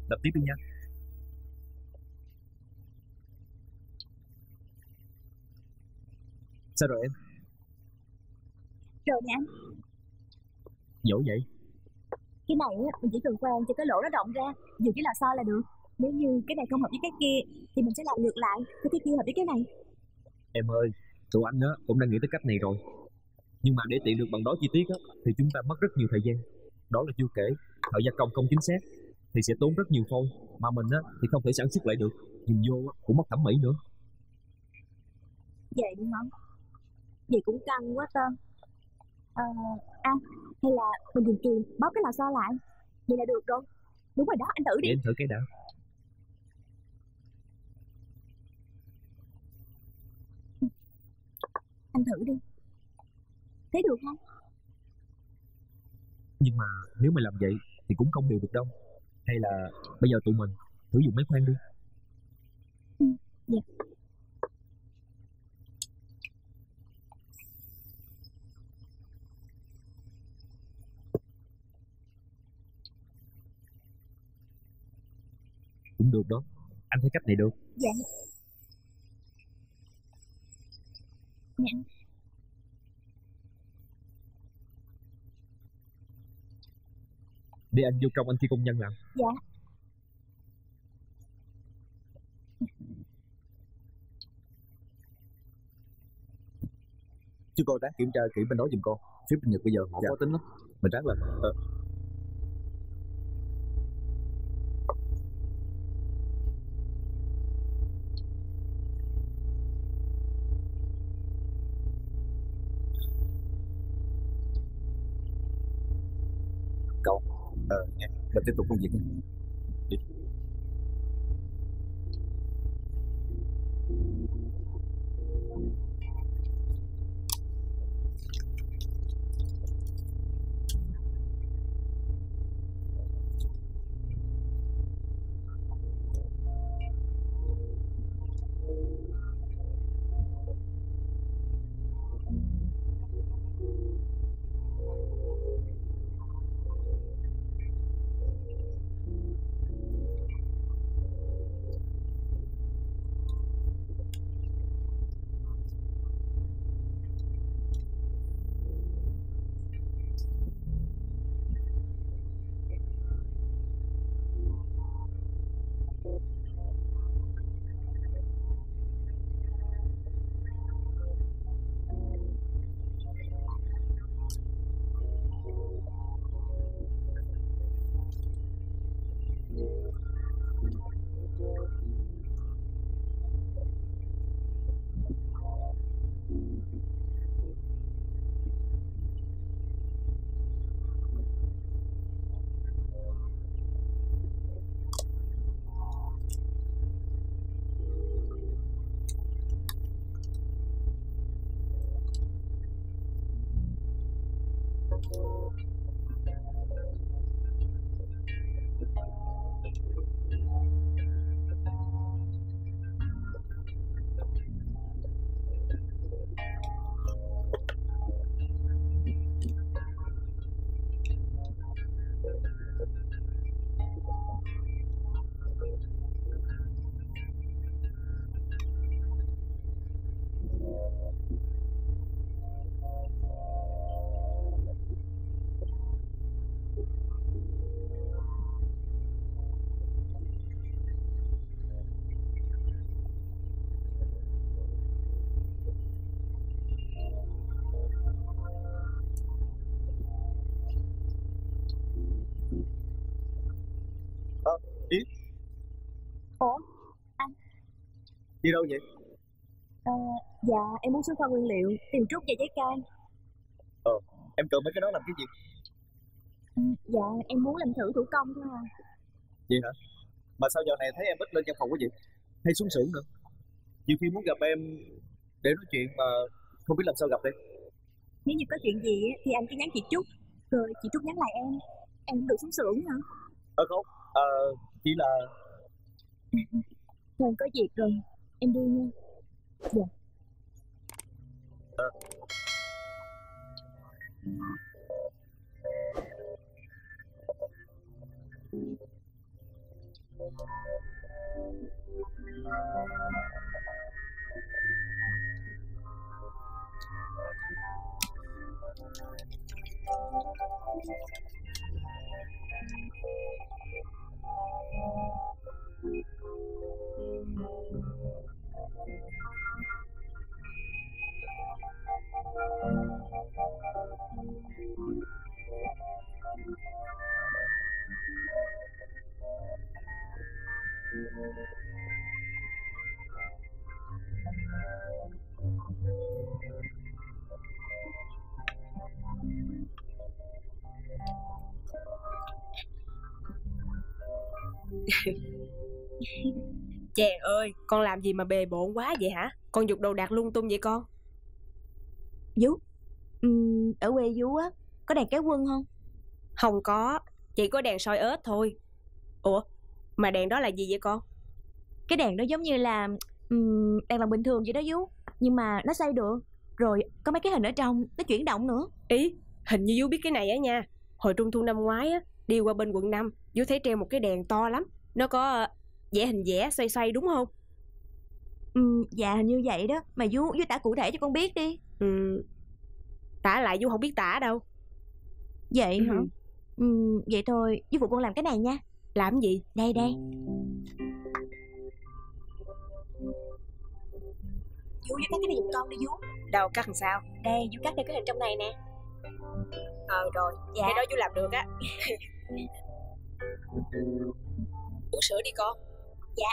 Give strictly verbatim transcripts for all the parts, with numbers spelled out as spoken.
Làm tiếp đi nha. Sao rồi em? Rồi nè anh. Dỗ vậy? Cái này á, mình chỉ cần khoan cho cái lỗ nó rộng ra, dùng cái lò xo là được. Nếu như cái này không hợp với cái kia thì mình sẽ làm ngược lại, cái cái kia hợp với cái này. Em ơi, tụi anh á cũng đang nghĩ tới cách này rồi. Nhưng mà để tiện được bằng đó chi tiết á thì chúng ta mất rất nhiều thời gian. Đó là chưa kể thợ gia công không chính xác thì sẽ tốn rất nhiều phôi, mà mình á thì không thể sản xuất lại được. Nhìn vô á, cũng mất thẩm mỹ nữa. Vậy đi hả? Vậy cũng căng quá ta. Ờ, à, hay là mình dùng kìm bóp cái lò xo lại. Vậy là được rồi. Đúng rồi đó, anh thử đi. Để em thử cái đã. Anh thử đi. Thấy được không? Nhưng mà nếu mà làm vậy thì cũng không đều được đâu. Hay là bây giờ tụi mình thử dùng máy khoan đi. Ừ, dạ. Cũng được đó. Anh thấy cách này được. Dạ. Nè. Để anh vô trong anh thi công nhân làm. Dạ. Chứ cô ráng kiểm tra kỹ bên đó giùm con. Phía bên Nhật bây giờ họ dạ. có tính lắm. Mình ráng làm. Ờ. Cậu, ờ, nghe, mình tiếp tục công việc nha. Đi. Ờ, đi. Ủa, anh? Đi đâu vậy? Ờ, dạ, em muốn xuống kho nguyên liệu, tìm trúc và trái cam. Ờ, em cần mấy cái đó làm cái gì? Ừ, dạ, em muốn làm thử thủ công thôi à. Vậy hả? Mà sao giờ này thấy em ít lên văn phòng quá vậy? Hay xuống xưởng nữa? Nhiều khi muốn gặp em để nói chuyện mà không biết làm sao gặp đây. Nếu như có chuyện gì á, thì anh cứ nhắn chị Trúc, rồi chị Trúc nhắn lại em. Em không được xuống xưởng hả? Ờ không, ờ, chỉ là... Thôi có việc rồi, em đi nha. Dạ. Ờ. Chàng ơi, con làm gì mà bề bộn quá vậy hả? Con giục đồ đạc lung tung vậy con? Vú, uhm, ở quê Vú á có đèn kéo quân không? Không có, chỉ có đèn soi ếch thôi. Ủa, mà đèn đó là gì vậy con? Cái đèn đó giống như là um, đèn lồng bình thường vậy đó Vú, nhưng mà nó xoay được. Rồi có mấy cái hình ở trong, nó chuyển động nữa. Ý, hình như Vú biết cái này á nha. Hồi trung thu năm ngoái á, đi qua bên quận năm, Vú thấy treo một cái đèn to lắm. Nó có uh, vẽ hình vẽ xoay xoay đúng không? Ừ, dạ hình như vậy đó. Mà Vú, Vú tả cụ thể cho con biết đi. Ừ, tả lại Vú không biết tả đâu. Vậy Ừ. hả? Ừ, vậy thôi, Vú phụ con làm cái này nha. Làm gì? Đây đây. Vú, Vú cắt cái này giùm con đi Vú. Đâu, cắt làm sao? Đây, Vú cắt theo cái hình trong này nè. Ờ rồi, Dạ. cái đó Vú làm được á. Uống sữa đi con. Dạ.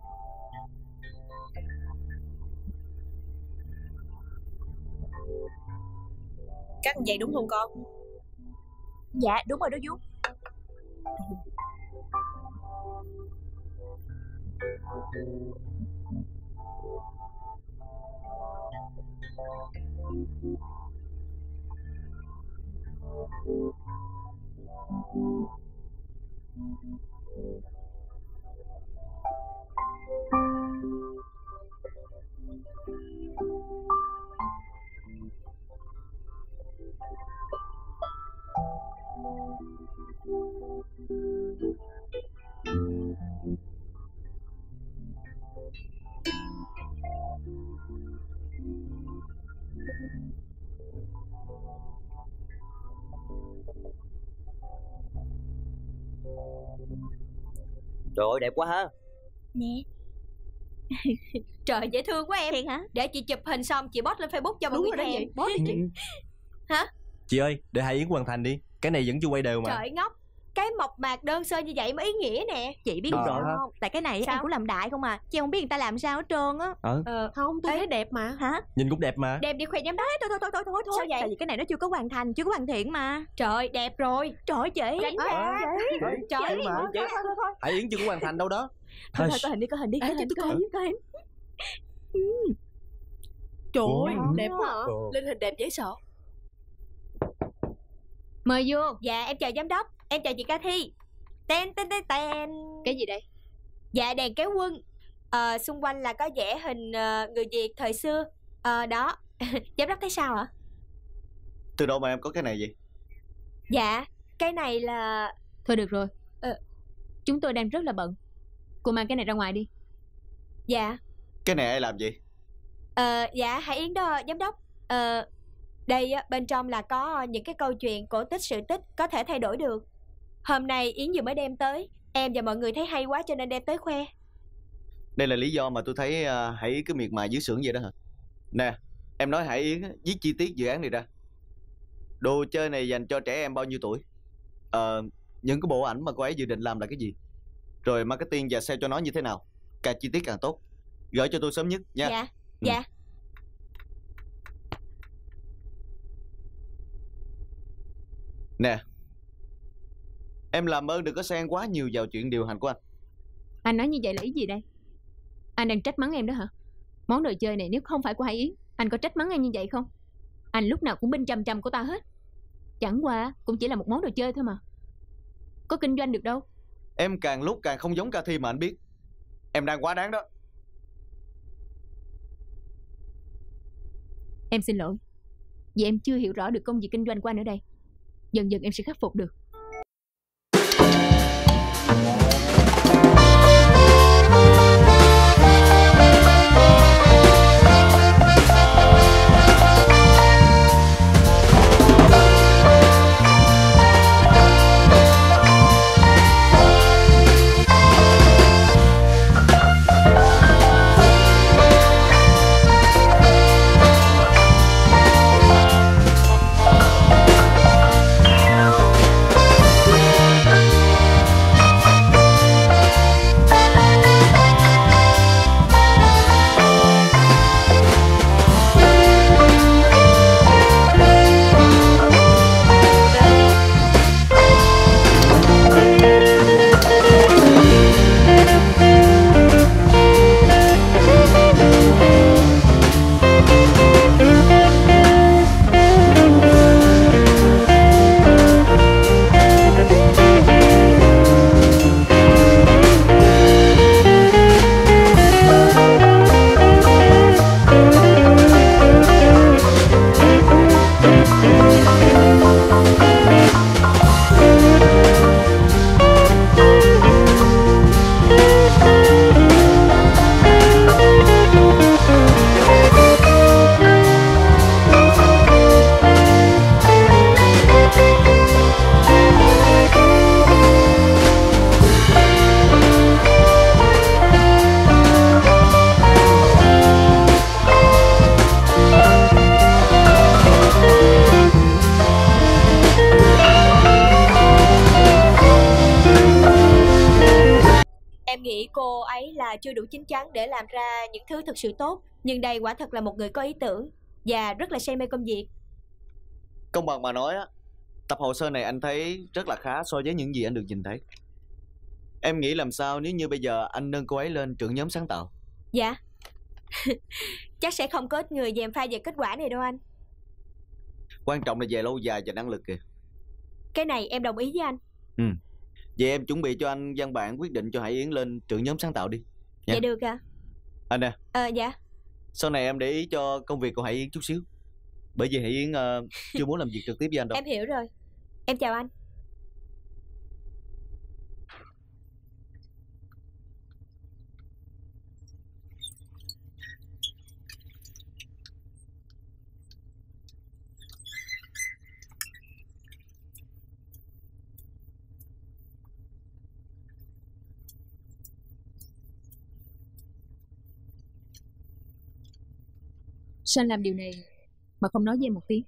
Cắt như vậy đúng không con? Dạ đúng rồi đó Vú. Trời ơi đẹp quá ha. Nè. Trời dễ thương quá em. Thiệt hả? Để chị chụp hình xong chị post lên Facebook cho mọi Đúng người rồi đó khen. vậy, post đi chị. Hả? Chị ơi, để Hải Yến hoàn thành đi. Cái này vẫn chưa quay đều mà. Trời ngốc, cái mộc mạc đơn sơ như vậy mới ý nghĩa nè. Chị biết Đúng sao rồi. không? Tại cái này Sao? em cũng làm đại không à. Chứ không biết người ta làm sao hết trơn á. Ờ, Ờ, không, tôi Ê. thấy đẹp mà. Hả? nhìn cũng đẹp mà. Đem đi khoe giám đốc. Thôi thôi thôi thôi thôi thôi. Sao vậy? Tại vì cái này nó chưa có hoàn thành, chưa có hoàn thiện mà. Trời đẹp rồi. Trời ơi chị. Đánh Ê, giá. chị. Trời Chị mà, Thôi, chị. thôi, thôi, thôi. Hải Yến chưa có hoàn thành đâu đó. Thôi thôi, có hình đi, có hình đi. Ê, Có cho hình, tôi có coi. hình, có hình. Trời Ủa? ơi, đẹp quá à. Ồ. Lên hình đẹp dễ sợ. Mời vô. Dạ em chào giám đốc. Em chào chị Ca Thi. Ten ten ten ten. Cái gì đây? Dạ đèn kéo quân. Ờ, xung quanh là có vẽ hình ờ, người Việt thời xưa. Ờ đó. Giám đốc thấy sao ạ? Từ đâu mà em có cái này vậy? Dạ cái này là... Thôi được rồi. Ờ. Chúng tôi đang rất là bận. Cô mang cái này ra ngoài đi. Dạ. Cái này ai làm vậy? Ờ, dạ Hải Yến đó giám đốc. Ờ, đây á, bên trong là có những cái câu chuyện cổ tích sự tích có thể thay đổi được. Hôm nay Yến vừa mới đem tới, em và mọi người thấy hay quá cho nên đem tới khoe. Đây là lý do mà tôi thấy uh, Hải Yến cứ miệt mài dưới xưởng vậy đó hả? Nè, em nói Hải Yến á, viết chi tiết dự án này ra. Đồ chơi này dành cho trẻ em bao nhiêu tuổi? Ờ, những cái bộ ảnh mà cô ấy dự định làm là cái gì? Rồi marketing và sale cho nó như thế nào? Càng chi tiết càng tốt. Gửi cho tôi sớm nhất nha. Dạ, Ừ. dạ. Nè, em làm ơn đừng có xen quá nhiều vào chuyện điều hành của anh. Anh nói như vậy là ý gì đây? Anh đang trách mắng em đó hả? Món đồ chơi này nếu không phải của Hải Yến, anh có trách mắng em như vậy không? Anh lúc nào cũng binh chằm chằm của ta hết. Chẳng qua cũng chỉ là một món đồ chơi thôi mà. Có kinh doanh được đâu. Em càng lúc càng không giống Ca Thi mà anh biết. Em đang quá đáng đó. Em xin lỗi. Vì em chưa hiểu rõ được công việc kinh doanh của anh ở đây. Dần dần em sẽ khắc phục được. là chưa đủ chín chắn để làm ra những thứ thực sự tốt. Nhưng đây quả thật là một người có ý tưởng và rất là say mê công việc. Công bằng mà nói á, tập hồ sơ này anh thấy rất là khá so với những gì anh được nhìn thấy. Em nghĩ làm sao nếu như bây giờ anh nâng cô ấy lên trưởng nhóm sáng tạo? Dạ. Chắc sẽ không có ít người dèm pha về kết quả này đâu anh. Quan trọng là về lâu dài và năng lực kìa. Cái này em đồng ý với anh. Ừ. Vậy em chuẩn bị cho anh văn bản quyết định cho Hải Yến lên trưởng nhóm sáng tạo đi nha. Dạ được ạ. Anh nè. Ờ dạ. Sau này em để ý cho công việc của Hải Yến chút xíu. Bởi vì Hải Yến uh, chưa muốn làm việc trực tiếp với anh đâu. Em hiểu rồi. Em chào anh. Sao anh làm điều này mà không nói với em một tiếng?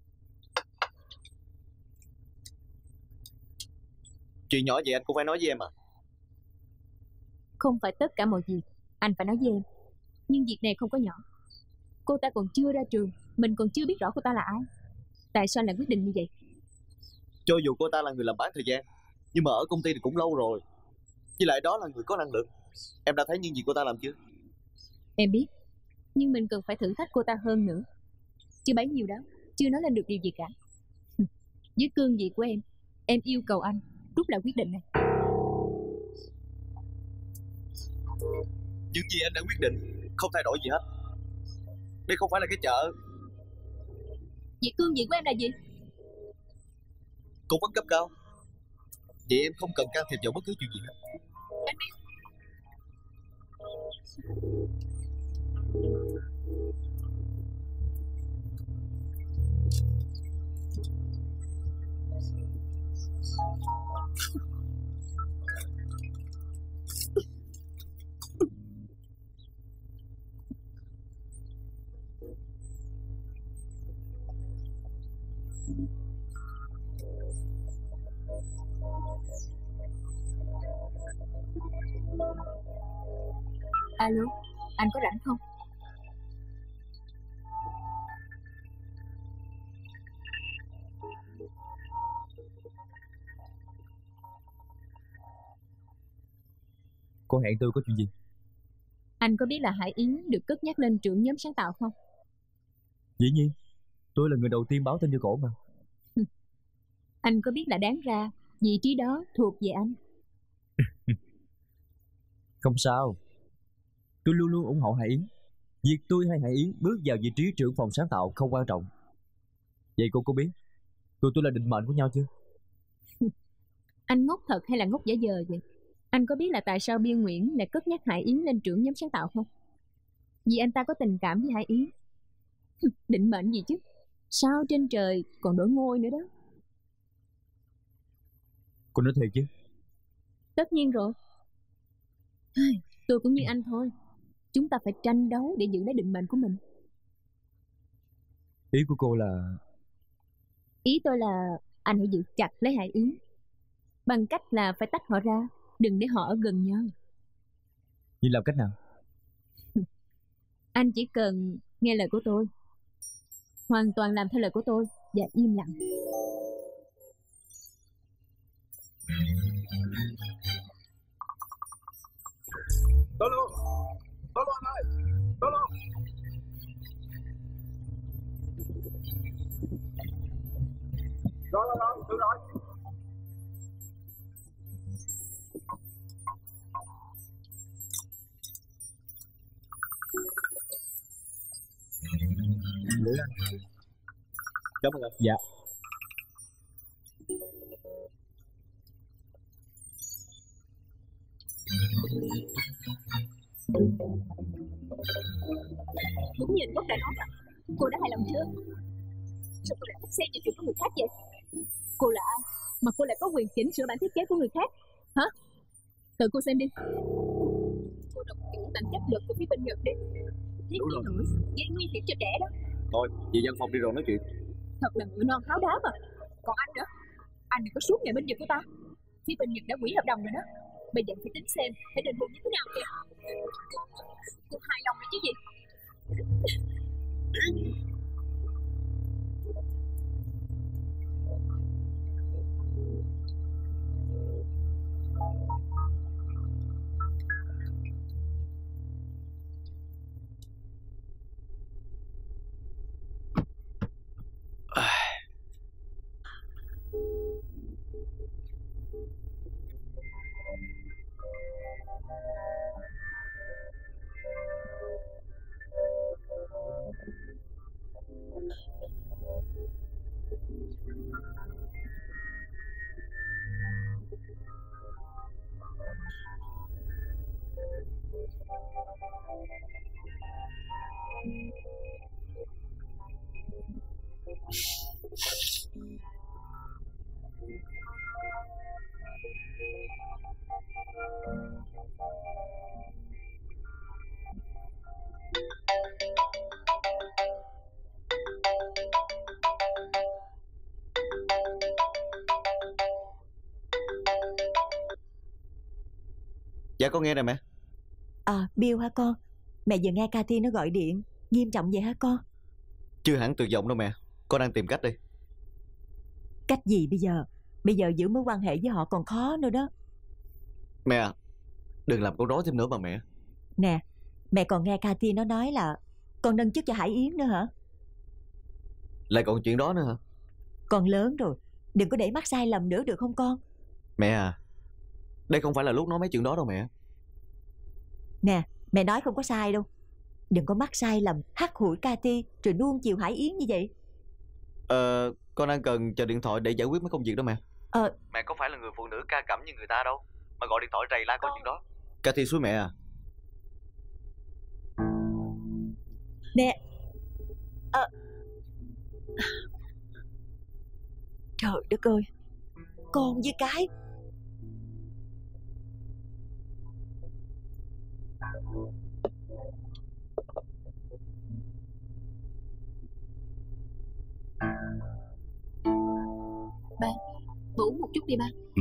Chuyện nhỏ vậy anh cũng phải nói với em à? Không phải tất cả mọi việc anh phải nói với em, nhưng việc này không có nhỏ. Cô ta còn chưa ra trường, mình còn chưa biết rõ cô ta là ai. Tại sao anh lại quyết định như vậy? Cho dù cô ta là người làm bán thời gian, nhưng mà ở công ty thì cũng lâu rồi. Với lại đó là người có năng lực. Em đã thấy những gì cô ta làm chưa? Em biết, nhưng mình cần phải thử thách cô ta hơn nữa. Chứ bấy nhiêu đó chưa nói lên được điều gì cả. Với cương vị của em, em yêu cầu anh rút lại quyết định này. Những gì anh đã quyết định không thay đổi gì hết. Đây không phải là cái chợ. Vậy cương vị của em là gì? Cố vấn cấp cao. Vậy em không cần can thiệp vào bất cứ chuyện gì hết. Anh biết. Alo, anh có rảnh không? Cô hẹn tôi có chuyện gì? Anh có biết là Hải Yến được cất nhắc lên trưởng nhóm sáng tạo không? Dĩ nhiên, tôi là người đầu tiên báo tin cho cổ mà. Anh có biết là đáng ra vị trí đó thuộc về anh? Không sao, tôi luôn luôn ủng hộ Hải Yến. Việc tôi hay Hải Yến bước vào vị trí trưởng phòng sáng tạo không quan trọng. Vậy cô có biết tụi tôi là định mệnh của nhau chưa? Anh ngốc thật hay là ngốc giả vờ vậy? Anh có biết là tại sao Biên Nguyễn lại cất nhắc Hải Yến lên trưởng nhóm sáng tạo không? Vì anh ta có tình cảm với Hải Yến. Định mệnh gì chứ? Sao trên trời còn đổi ngôi nữa đó. Cô nói thiệt chứ? Tất nhiên rồi. Tôi cũng như anh thôi. Chúng ta phải tranh đấu để giữ lấy định mệnh của mình. Ý của cô là... Ý tôi là anh hãy giữ chặt lấy Hải Yến, bằng cách là phải tách họ ra, đừng để họ ở gần nhau. Nhưng làm cách nào? Anh chỉ cần nghe lời của tôi, hoàn toàn làm theo lời của tôi và im lặng. Tới luôn, tới luôn anh ơi, tới luôn. Rồi rồi rồi, được rồi. Để anh. Cảm ơn anh. Dạ. Đúng như Quốc đã nói mà, cô đã hài lòng chưa? Sao cô lại thích xem những chuyện của người khác vậy? Cô là ai mà cô lại có quyền chỉnh sửa bản thiết kế của người khác? Hả? Tự cô xem đi. Cô đọc kỹ bản chất luật của phía bên Nhật đi. Thiết kế nổi gây nguy hiểm cho trẻ đó. Thôi, về văn phòng đi rồi nói chuyện. Thật là ngựa non háo đá mà. Còn anh nữa, anh đừng có suốt ngày bên Nhật của ta. Phía bên Nhật đã hủy hợp đồng rồi đó. Bây giờ phải tính xem phải đền bù như thế nào kìa. Cô hài lòng rồi chứ gì. Dạ con nghe nè mẹ. À, Bill hả con? Mẹ vừa nghe Cathy nó gọi điện. Nghiêm trọng vậy hả con? Chưa hẳn tuyệt vọng đâu mẹ. Con đang tìm cách đây. Cách gì bây giờ? Bây giờ giữ mối quan hệ với họ còn khó nữa đó. Mẹ à, đừng làm con rối thêm nữa mà mẹ. Nè, mẹ còn nghe Cathy nó nói là con nâng chức cho Hải Yến nữa hả? Lại còn chuyện đó nữa hả? Con lớn rồi, đừng có để mắc sai lầm nữa được không con? Mẹ à, đây không phải là lúc nói mấy chuyện đó đâu mẹ. Nè, mẹ nói không có sai đâu. Đừng có mắc sai lầm hắt hủi Cathy rồi nuông chiều Hải Yến như vậy. Ờ, con đang cần chờ điện thoại để giải quyết mấy công việc đó mẹ. Ờ, mẹ có phải là người phụ nữ ca cẩm như người ta đâu mà gọi điện thoại rầy la có chuyện đó. Cathy suối mẹ à. Nè. Ờ. Trời đất ơi, con với cái. Ba, ngủ một chút đi ba. Ừ.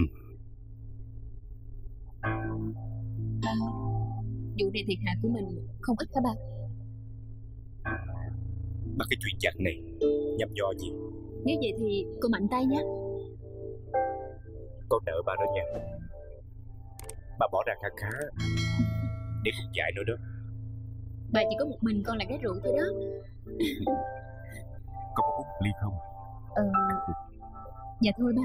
À, vụ này thiệt hại của mình không ít hả ba? Mà cái chuyện chặt này nhầm do gì? Nếu vậy thì cô mạnh tay nhé. Con nợ bà đó nha. Bà bỏ ra khá khá để cùng chạy nữa đó. Bà chỉ có một mình con là cái rượu thôi đó. Con có uống một ly không? Ờ, dạ thôi ba.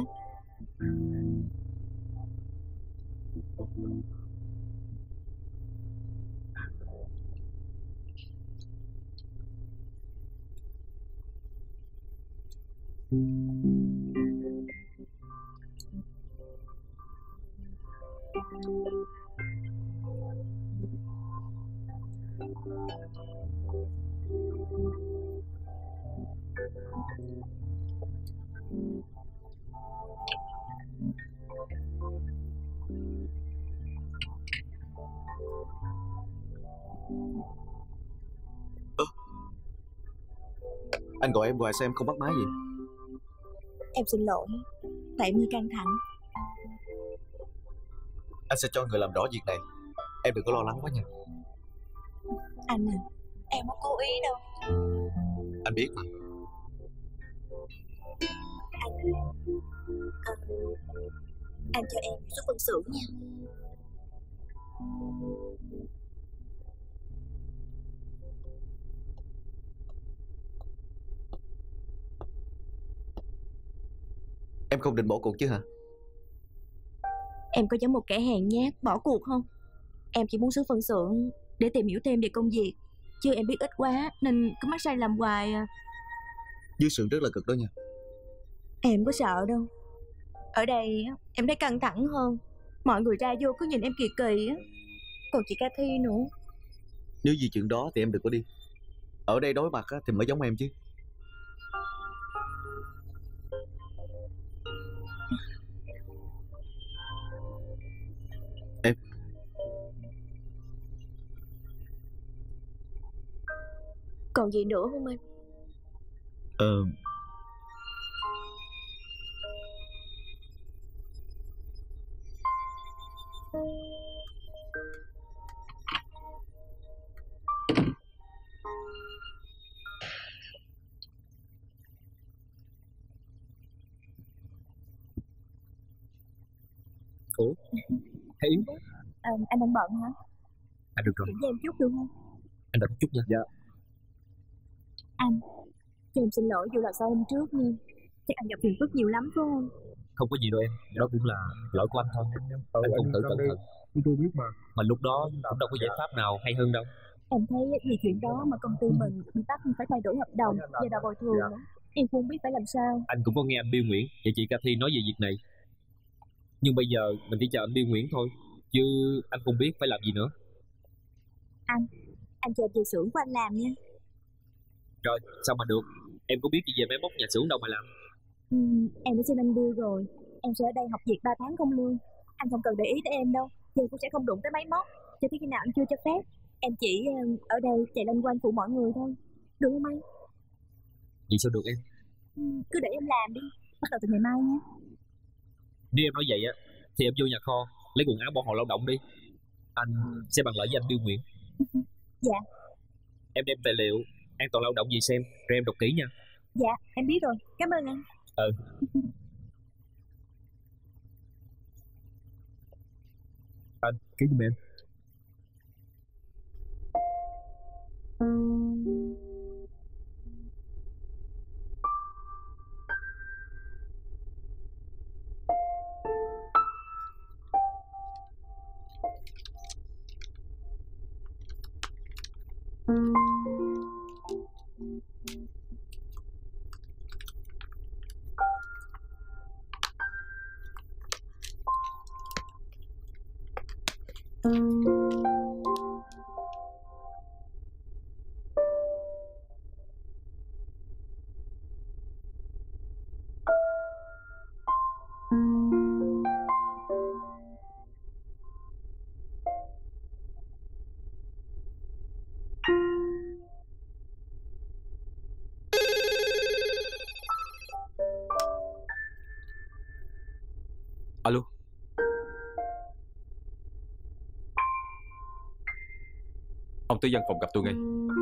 Ơ, anh gọi em hoài sao em không bắt máy gì? Em xin lỗi, tại My căng thẳng. Anh sẽ cho người làm rõ việc này. Em đừng có lo lắng quá nha. Anh à, em không cố ý đâu. Anh biết mà. Anh, à, anh cho em số phân xưởng nha. Em không định bỏ cuộc chứ hả? Em có giống một kẻ hèn nhát bỏ cuộc không? Em chỉ muốn số phân xưởng để tìm hiểu thêm về công việc, chứ em biết ít quá nên cứ mắc sai lầm hoài à. Dưới sườn rất là cực đó nha. Em có sợ đâu. Ở đây em thấy căng thẳng hơn. Mọi người ra vô cứ nhìn em kỳ kỳ á. Còn chị Cathy nữa. Nếu vì chuyện đó thì em đừng có đi. Ở đây đối mặt thì mới giống em chứ. Em còn gì nữa không anh? Ờ Thank you. Ủa, Hải Yến, à, Anh đang bận hả? À được rồi, Chuyển cho em chút được không? anh đợi một chút nha. Dạ. Anh, cho em xin lỗi dù là sau hôm trước nha. Chắc anh gặp phiền phức nhiều lắm phải không? Không có gì đâu em, đó cũng là lỗi của anh thôi. Ừ, Anh không tự cẩn thận. tôi biết mà. Mà lúc đó cũng đâu có giải pháp nào hay hơn đâu. Em thấy vì chuyện đó mà công ty mình bị bắt phải thay đổi hợp đồng và đòi bồi thường nữa. Em không biết phải làm sao. Anh cũng có nghe anh Bill Nguyễn và chị Cathy nói về việc này. Nhưng bây giờ mình chỉ chờ anh Bill Nguyễn thôi, chứ anh không biết phải làm gì nữa. Anh, anh chờ về xưởng của anh làm nha. Rồi, sao mà được? Em có biết gì về máy móc nhà xưởng đâu mà làm. Ừ, em đã xin anh Bill rồi. Em sẽ ở đây học việc ba tháng không lương. Anh không cần để ý tới em đâu. Thì cũng sẽ không đụng tới máy móc cho tới khi nào anh chưa cho phép. Em chỉ ở đây chạy loanh quanh phụ mọi người thôi. Được không anh? Vậy sao được em? Ừ, cứ để em làm đi. Bắt đầu từ ngày mai nhé. Nếu em nói vậy á, thì em vô nhà kho lấy quần áo bỏ họ lao động đi. Anh sẽ bàn lại với anh Bill Nguyễn. Dạ. Em đem tài liệu an toàn lao động gì xem, rồi em đọc kỹ nha. Dạ, em biết rồi. Cảm ơn anh. Ừ. Anh, ký giùm em. Alo. Ông tới văn phòng gặp tôi ngay.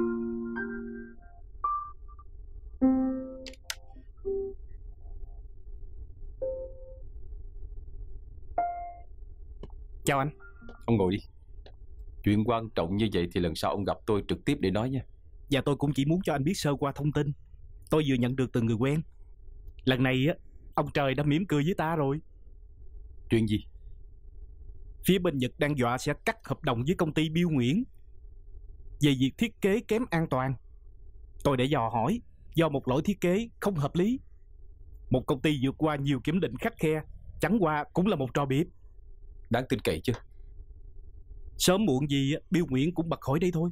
Chào anh. Ông ngồi đi. Chuyện quan trọng như vậy thì lần sau ông gặp tôi trực tiếp để nói nha. Dạ tôi cũng chỉ muốn cho anh biết sơ qua thông tin tôi vừa nhận được từ người quen. Lần này á, ông trời đã mỉm cười với ta rồi. Chuyện gì? Phía bên Nhật đang dọa sẽ cắt hợp đồng với công ty Bill Nguyễn về việc thiết kế kém an toàn. Tôi để dò hỏi, do một lỗi thiết kế không hợp lý, một công ty vượt qua nhiều kiểm định khắt khe chẳng qua cũng là một trò biệp. Đáng tin cậy chứ. Sớm muộn gì Bill Nguyễn cũng bật khỏi đây thôi.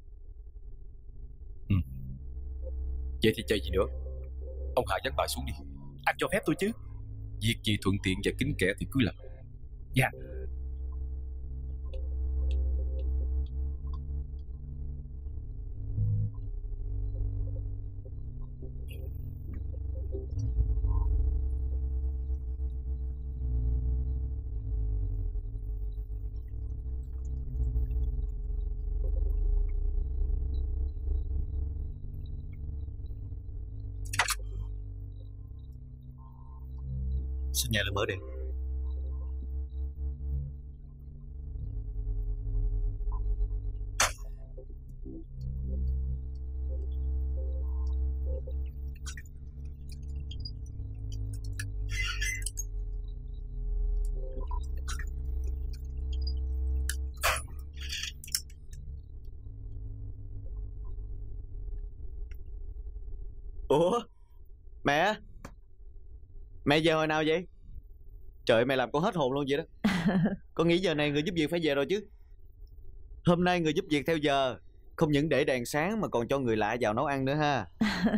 Ừ. Vậy thì chơi gì nữa? Ông hạ gián bài xuống đi. Anh cho phép tôi chứ? Việc gì thuận tiện và kín kẽ thì cứ làm. Dạ. Sao nhà lại mở đèn? Ủa? Mẹ? Mẹ về hồi nào vậy? Trời ơi, mẹ làm con hết hồn luôn vậy đó. Con nghĩ giờ này người giúp việc phải về rồi chứ. Hôm nay người giúp việc theo giờ, không những để đèn sáng mà còn cho người lạ vào nấu ăn nữa ha.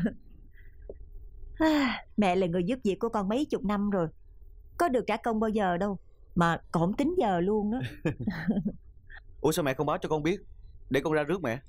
Mẹ là người giúp việc của con mấy chục năm rồi, có được trả công bao giờ đâu mà còn không tính giờ luôn đó. Ủa sao mẹ không báo cho con biết, để con ra rước mẹ?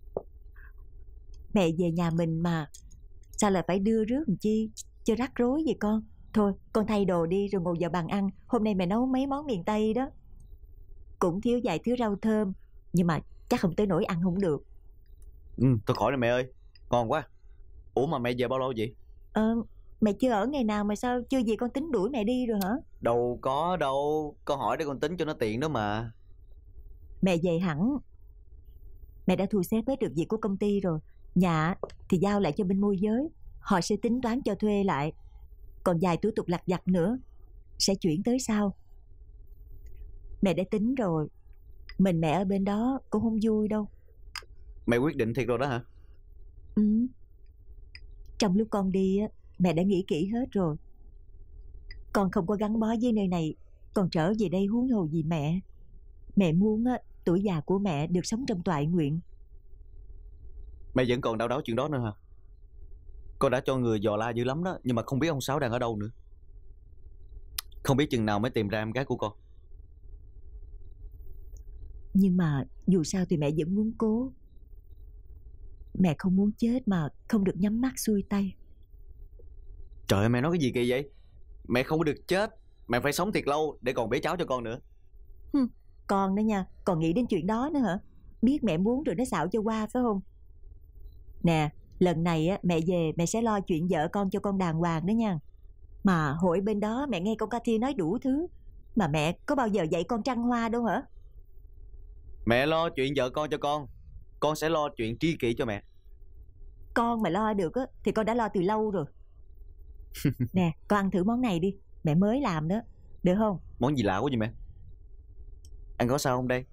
Mẹ về nhà mình mà, sao lại phải đưa rước làm chi cho rắc rối vậy con. Thôi con thay đồ đi rồi ngồi vào bàn ăn. Hôm nay mẹ nấu mấy món miền Tây đó, cũng thiếu vài thứ rau thơm, nhưng mà chắc không tới nỗi ăn không được. Ừ, tôi khỏi rồi mẹ ơi, ngon quá. Ủa mà mẹ về bao lâu vậy? Ờ, Mẹ chưa ở ngày nào mà sao chưa gì con tính đuổi mẹ đi rồi hả? Đâu có đâu, con hỏi để con tính cho nó tiện đó mà. Mẹ về hẳn. Mẹ đã thu xếp hết được việc của công ty rồi. Nhà thì giao lại cho bên môi giới, họ sẽ tính toán cho thuê lại. Còn vài thủ tục lặt vặt nữa sẽ chuyển tới sau. Mẹ đã tính rồi. Mình mẹ ở bên đó cũng không vui đâu. Mẹ quyết định thiệt rồi đó hả? Ừ. Trong lúc con đi á, mẹ đã nghĩ kỹ hết rồi. Con không có gắn bó với nơi này, còn trở về đây huống hồ gì mẹ. Mẹ muốn á, tuổi già của mẹ được sống trong toại nguyện. Mẹ vẫn còn đau đáu chuyện đó nữa hả? Con đã cho người dò la dữ lắm đó, nhưng mà không biết ông Sáu đang ở đâu nữa. Không biết chừng nào mới tìm ra em gái của con. Nhưng mà dù sao thì mẹ vẫn muốn cố. Mẹ không muốn chết mà không được nhắm mắt xuôi tay. Trời ơi, mẹ nói cái gì kỳ vậy? Mẹ không có được chết, mẹ phải sống thiệt lâu để còn bế cháu cho con nữa. Hừm, con đó nha, còn nghĩ đến chuyện đó nữa hả? Biết mẹ muốn rồi nó xạo cho qua phải không? Nè, lần này á, mẹ về mẹ sẽ lo chuyện vợ con cho con đàng hoàng đó nha. Mà hội bên đó mẹ nghe con Cathy nói đủ thứ, mà mẹ có bao giờ dạy con trăng hoa đâu hả? Mẹ lo chuyện vợ con cho con, con sẽ lo chuyện tri kỷ cho mẹ. Con mà lo được á thì con đã lo từ lâu rồi. Nè, con ăn thử món này đi, mẹ mới làm đó, được không? Món gì lạ quá vậy mẹ? Ăn có sao không đây?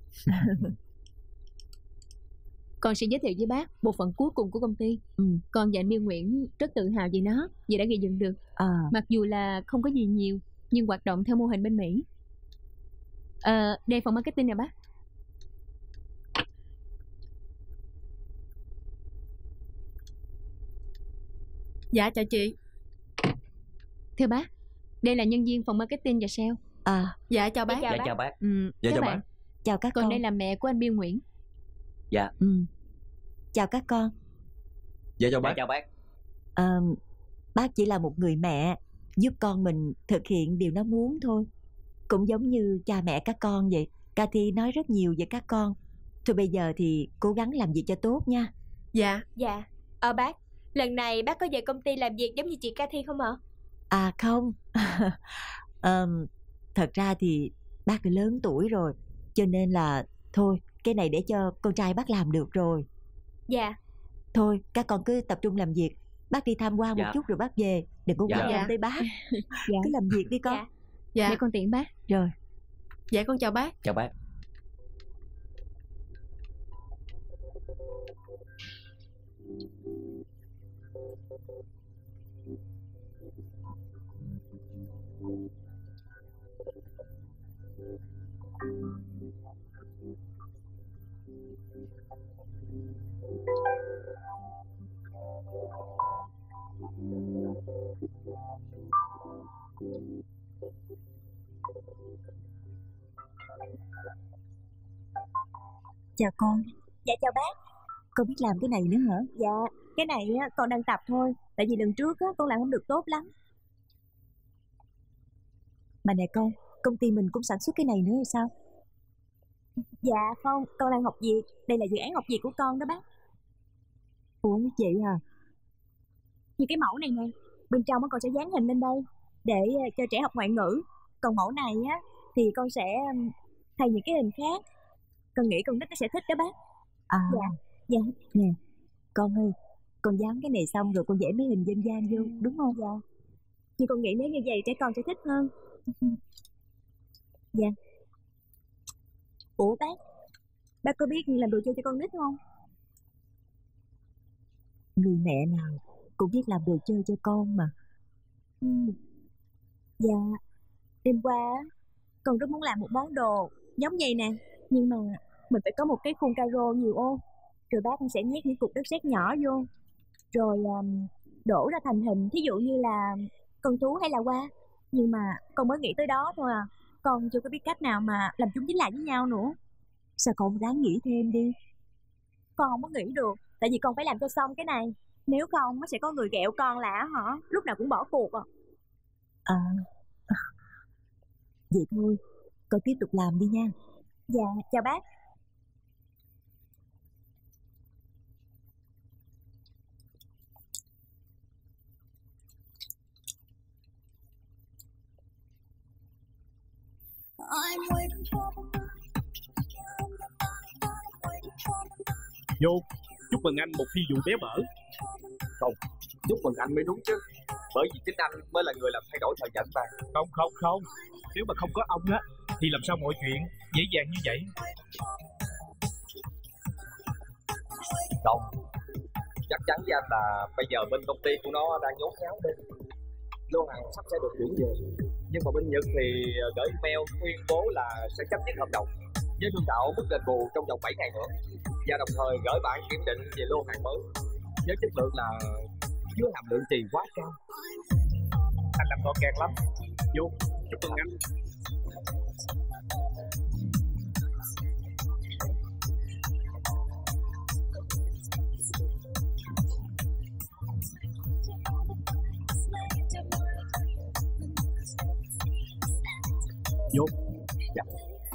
Con sẽ giới thiệu với bác bộ phận cuối cùng của công ty. ừ. Con và anh Miêu Nguyễn rất tự hào về nó, vì đã gây dựng được. à. Mặc dù là không có gì nhiều, nhưng hoạt động theo mô hình bên Mỹ. à, Đây phòng marketing nè bác. Dạ chào chị. Thưa bác, đây là nhân viên phòng marketing và sale. À, dạ chào bác. Dạ chào bác. Ừ, Dạ các chào bạn. bác. Chào các Còn con. đây là mẹ của anh Miêu Nguyễn. Dạ. Ừ. Chào các con. Dạ chào bác. Dạ chào bác. à, Bác chỉ là một người mẹ, giúp con mình thực hiện điều nó muốn thôi. Cũng giống như cha mẹ các con vậy. Cathy nói rất nhiều về các con. Thôi bây giờ thì cố gắng làm việc cho tốt nha. Dạ. Dạ. Ờ bác, lần này bác có về công ty làm việc giống như chị Cathy không ạ? À không. à, Thật ra thì bác đã lớn tuổi rồi, cho nên là thôi, cái này để cho con trai bác làm được rồi. Dạ. Thôi các con cứ tập trung làm việc. Bác đi tham quan một Dạ. chút rồi bác về. Đừng có Dạ. quan tâm Dạ. tới bác. Dạ. Cứ làm việc đi con. Dạ. Dạ. Để con tiễn bác. Rồi. Dạ con chào bác. Chào bác. Chào con. Dạ chào bác. Con biết làm cái này nữa hả? Dạ, cái này á, con đang tập thôi. Tại vì lần trước á, con làm không được tốt lắm. Mà nè con, công ty mình cũng sản xuất cái này nữa hay sao? Dạ không, con đang học việc. Đây là dự án học việc của con đó bác. Ủa chị à? Như cái mẫu này nè, bên trong á, con sẽ dán hình lên đây để ờ, cho trẻ học ngoại ngữ. Còn mẫu này á thì con sẽ ừm, thay những cái hình khác. Con nghĩ con nít nó sẽ thích đó bác. À, Dạ, dạ. nè, con ơi, con dán cái này xong rồi con vẽ mấy hình dân gian vô, đúng không? Dạ. Nhưng con nghĩ nếu như vậy trẻ con sẽ thích hơn. Dạ. Ủa bác, bác có biết làm đồ chơi cho con nít không? Người mẹ nào cũng biết làm đồ chơi cho con mà. Ừ. Dạ. Đêm qua á, con rất muốn làm một món đồ giống vậy nè, nhưng mà mình phải có một cái khuôn caro nhiều ô, rồi bác sẽ nhét những cục đất sét nhỏ vô, rồi um, đổ ra thành hình, thí dụ như là con thú hay là hoa. Nhưng mà con mới nghĩ tới đó thôi à, con chưa có biết cách nào mà làm chúng dính lại với nhau nữa. Sao con không ráng nghĩ thêm đi? Con không có nghĩ được, tại vì con phải làm cho xong cái này. Nếu không nó sẽ có người ghẹo con là hả lúc nào cũng bỏ cuộc à. À, vậy thôi, con tiếp tục làm đi nha. Dạ, chào bác. Vô, chúc mừng anh một phi vụ béo bở. Không, chúc mừng anh mới đúng chứ. Bởi vì chính anh mới là người làm thay đổi thời vận mà. Không không không, nếu mà không có ông á thì làm sao mọi chuyện dễ dàng như vậy. Không, chắc chắn với anh là bây giờ bên công ty của nó đang nhốn nháo đi. Lô hàng sắp sẽ được chuyển về, nhưng mà bên Nhật thì gửi email tuyên bố là sẽ chấm dứt hợp đồng với thương thảo mức đền bù trong vòng bảy ngày nữa, và đồng thời gửi bản kiểm định về lô hàng mới với chất lượng là chứa hàm lượng trì quá cao. Anh làm gọn gàng lắm. Vô, chúc mừng anh. Vô. Dạ.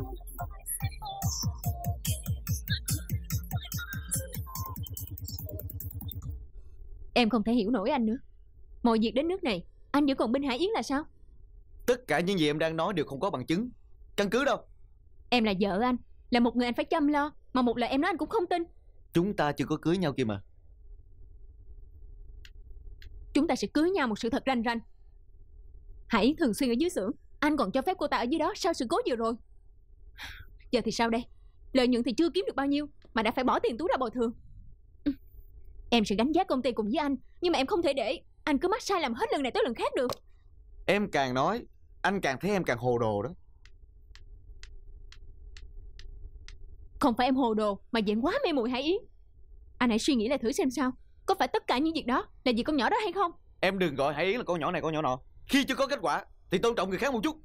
Em không thể hiểu nổi anh nữa. Mọi việc đến nước này, anh vẫn còn bên Hải Yến là sao? Tất cả những gì em đang nói đều không có bằng chứng, căn cứ đâu. Em là vợ anh, là một người anh phải chăm lo, mà một lời em nói anh cũng không tin. Chúng ta chưa có cưới nhau kia mà. Chúng ta sẽ cưới nhau một sự thật ranh ranh. Hải Yến thường xuyên ở dưới xưởng, anh còn cho phép cô ta ở dưới đó sau sự cố vừa rồi. Giờ thì sao đây? Lợi nhuận thì chưa kiếm được bao nhiêu mà đã phải bỏ tiền túi ra bồi thường. Em sẽ gánh vác công ty cùng với anh, nhưng mà em không thể để anh cứ mắc sai lầm hết lần này tới lần khác được. Em càng nói, anh càng thấy em càng hồ đồ đó. Không phải em hồ đồ, mà vẫn quá mê muội Hải Yến. Anh hãy suy nghĩ lại thử xem sao. Có phải tất cả những việc đó là vì con nhỏ đó hay không? Em đừng gọi Hải Yến là con nhỏ này con nhỏ nọ. Khi chưa có kết quả thì tôn trọng người khác một chút.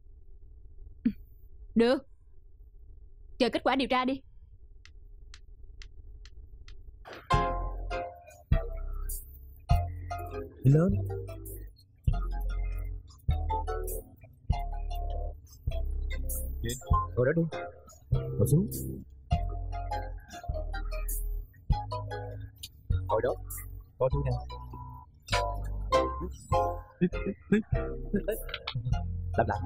Được, chờ kết quả điều tra đi. Lớn. Ngồi đó đi. Ngồi xuống. Ngồi đó. Coi tôi nè. Làm lại.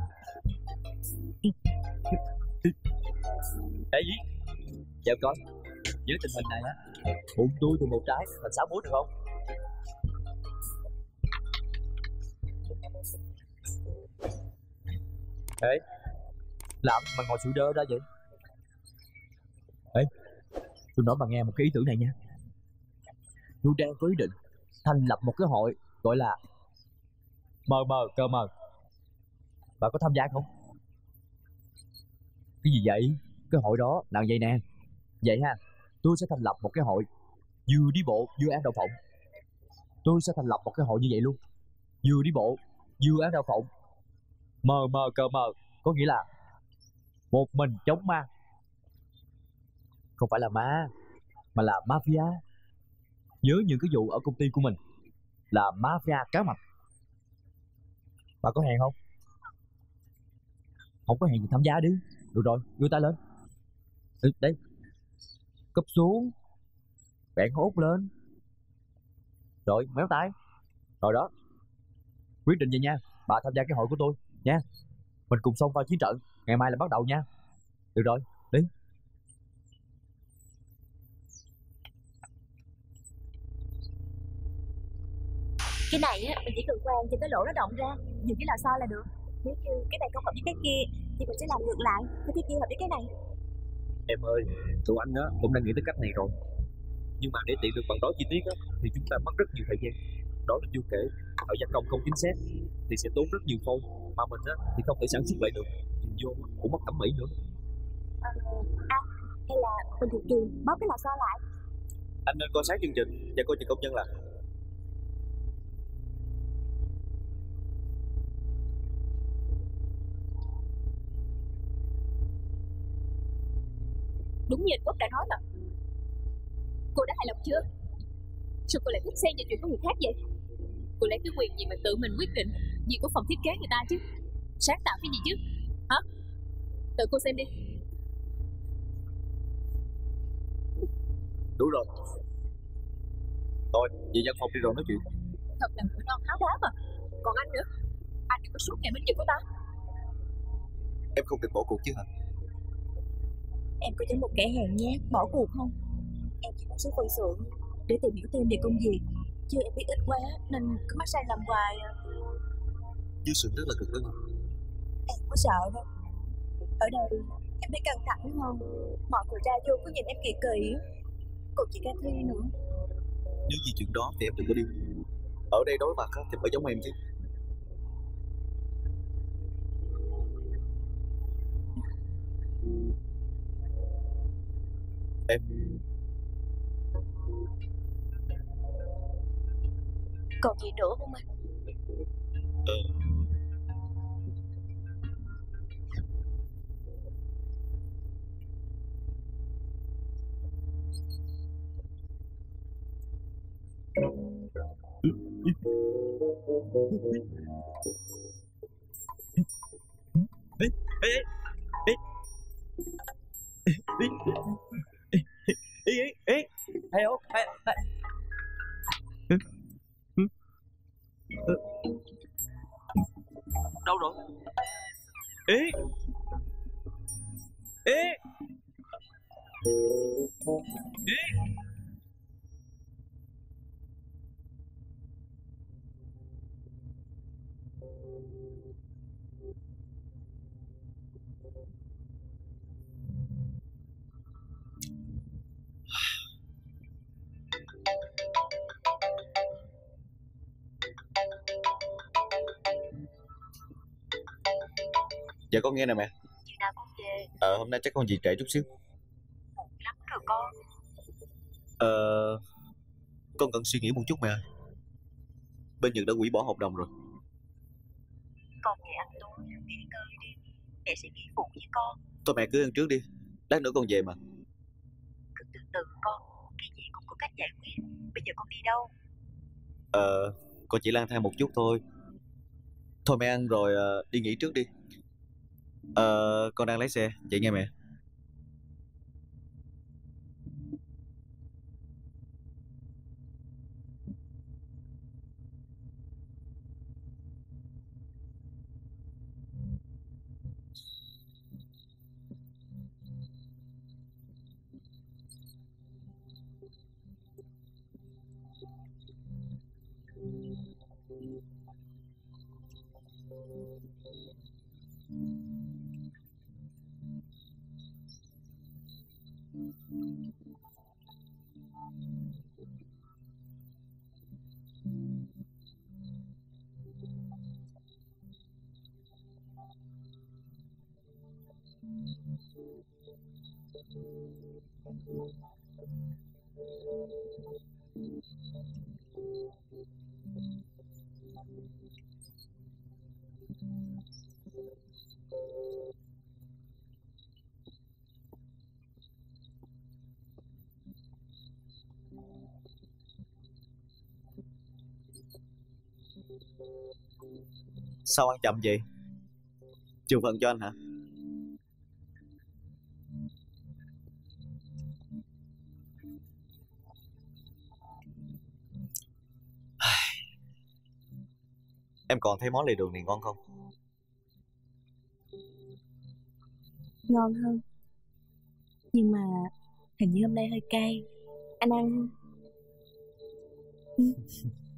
Ê Dí, chào con. Với tình hình này á, bụng tôi từ một trái thành sáu muối được không? Ê, làm mà ngồi sụi đơ ra vậy? Ê, tôi nói bà nghe một cái ý tưởng này nha. Tôi đang có ý định thành lập một cái hội gọi là mờ mờ cờ mờ. Bà có tham gia không? Cái gì vậy? Cái hội đó là vậy nè. Vậy ha, tôi sẽ thành lập một cái hội vừa đi bộ vừa ăn đậu phộng. Tôi sẽ thành lập một cái hội như vậy luôn, vừa đi bộ vừa ăn đậu phộng. Mờ mờ cờ mờ có nghĩa là một mình chống ma. Không phải là ma, mà là mafia. Nhớ những cái vụ ở công ty của mình là mafia cá mập. Bà có hẹn không? Không có hẹn thì tham gia đi. Được rồi, đưa tay lên. Ừ, đấy. Cúp xuống. Bẹn hốt lên. Rồi, méo tay. Rồi đó. Quyết định vậy nha. Bà tham gia cái hội của tôi nha. Mình cùng xông vào chiến trận. Ngày mai là bắt đầu nha. Được rồi, đi. Cái này á, mình chỉ cần quan cho cái lỗ nó động ra, nhìn cái lò xo là được. Nếu như cái này không hợp với cái kia thì mình sẽ làm ngược lại, cái cái kia hợp với cái này. Em ơi, tụi anh á cũng đang nghĩ tới cách này rồi. Nhưng mà để tiện được bằng đó chi tiết á thì chúng ta mất rất nhiều thời gian. Đó là chưa kể ở gia công không chính xác thì sẽ tốn rất nhiều phôi, mà mình á thì không thể sản xuất lại được. Nhìn vô cũng mất thẩm mỹ nữa. À, à hay là mình thường kiềm bóp cái lò xo lại. Anh nên coi sát chương trình và coi chừng công nhân là. Đúng như Quốc đã nói mà. Cô đã hài lòng chưa? Sao cô lại thích xen vào chuyện của người khác vậy? Cô lấy cái quyền gì mà tự mình quyết định việc của phòng thiết kế người ta chứ? Sáng tạo cái gì chứ? Hả? Tự cô xem đi. Đủ rồi. Thôi, về văn phòng đi rồi nói chuyện. Thật là người non háo đá mà. Còn anh nữa, anh đừng có suốt ngày bên vực của ta. Em không định bỏ cuộc chứ hả? Em có giống một kẻ hèn nhát bỏ cuộc không? Em chỉ muốn xuống phân xưởng để tìm hiểu thêm về công việc, chứ em biết ít quá nên cứ mắc sai lầm hoài à. Dưới xưởng rất là cực đúng không? Em không có sợ đâu. Ở đây em biết căng thẳng hơn, mọi người ra vô cứ nhìn em kỳ kỳ. Còn chị Cathy nữa. Nếu vì chuyện đó thì em đừng có đi. Ở đây đối mặt thì phải giống em chứ. Em còn gì nữa không anh? Ờ Ê, ê, ê, ê, ê, ê, ê, hello, hey, hey. Đâu rồi? Ê, ê, ê. Dạ con nghe nè mẹ. Chị nào con về? Ờ hôm nay chắc con về trễ chút xíu. Muộn lắm rồi con. Ờ con cần suy nghĩ một chút mẹ ơi. Bên Nhật đã hủy bỏ hợp đồng rồi. Con về ăn tối nghỉ ngơi đi, mẹ sẽ nghỉ phụ với con. Thôi mẹ cứ ăn trước đi, lát nữa con về mà. Cứ từ từ con, cái gì cũng có cách giải quyết. Bây giờ con đi đâu? Ờ con chỉ lang thang một chút thôi. Thôi mẹ ăn rồi uh, đi nghỉ trước đi. Ờ con đang lái xe, vậy nghe mẹ. Sao ăn chậm vậy? Chưa phần cho anh hả? Em còn thấy món lề đường này ngon không? Ngon hơn. Nhưng mà hình như hôm nay hơi cay. Anh ăn không?